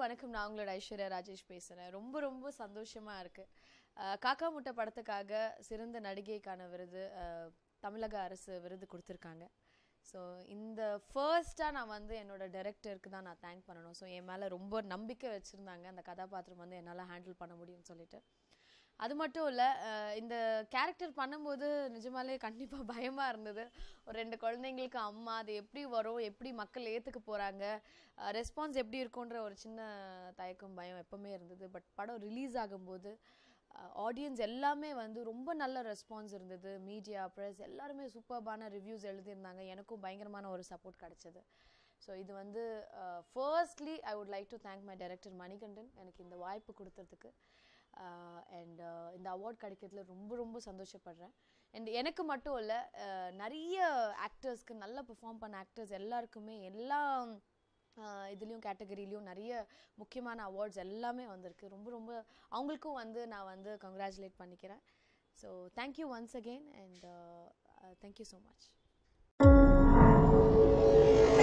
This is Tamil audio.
வணக்கம். நான் உங்களோட ஐஸ்வர்யா ராஜேஷ் பேசுகிறேன். ரொம்ப ரொம்ப சந்தோஷமாக இருக்குது. காக்கா முட்டை படத்துக்காக சிறந்த நடிகைக்கான விருது தமிழக அரசு விருது கொடுத்துருக்காங்க. ஸோ இந்த ஃபர்ஸ்ட்டாக நான் வந்து என்னோட டைரக்டருக்கு தான் நான் தேங்க் பண்ணணும். ஸோ என் மேலே ரொம்ப நம்பிக்கை வச்சுருந்தாங்க, அந்த கதாபாத்திரம் வந்து என்னால் ஹேண்டில் பண்ண முடியும்னு சொல்லிட்டு. அது மட்டும் இல்லை, இந்த கேரக்டர் பண்ணும்போது நிஜமாலே கண்டிப்பாக பயமாக இருந்தது. ஒரு 2 குழந்தைங்களுக்கு அம்மா, அது எப்படி வரும், எப்படி மக்கள் ஏற்றுக்க போகிறாங்க, ரெஸ்பான்ஸ் எப்படி இருக்குன்ற ஒரு சின்ன தயக்கம் பயம் எப்போவுமே இருந்தது. பட் படம் ரிலீஸ் ஆகும்போது ஆடியன்ஸ் எல்லாமே வந்து ரொம்ப நல்ல ரெஸ்பான்ஸ் இருந்தது. மீடியா, ப்ரெஸ் எல்லாருமே சூப்பர்பான ரிவ்யூஸ் எழுதியிருந்தாங்க. எனக்கும் பயங்கரமான ஒரு சப்போர்ட் கிடச்சிது. ஸோ இது வந்து firstly I would like to thank my director Manikandan எனக்கு இந்த வாய்ப்பு கொடுத்ததுக்கு. அண்ட் இந்த அவார்ட் கிடைக்கிறதுல ரொம்ப ரொம்ப சந்தோஷப்படுறேன். அண்ட் எனக்கு மட்டும் இல்லை, நிறைய ஆக்டர்ஸ்க்கு நல்லா பெர்ஃபார்ம் பண்ண ஆக்டர்ஸ் எல்லாருக்குமே எல்லா இதுலேயும் கேட்டகரியிலையும் நிறைய முக்கியமான அவார்ட்ஸ் எல்லாமே வந்திருக்கு. ரொம்ப ரொம்ப அவங்களுக்கும் வந்து நான் வந்து கங்க்ராச்சுலேட் பண்ணிக்கிறேன். So thank you once again and thank you so much.